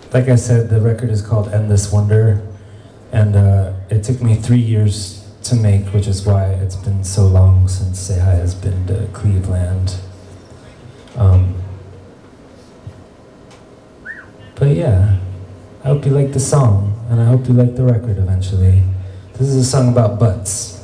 like I said, the record is called Endless Wonder, and it took me 3 years to make, which is why it's been so long since Say Hi has been to Cleveland. But yeah, I hope you like the song, and I hope you like the record eventually. This is a song about butts.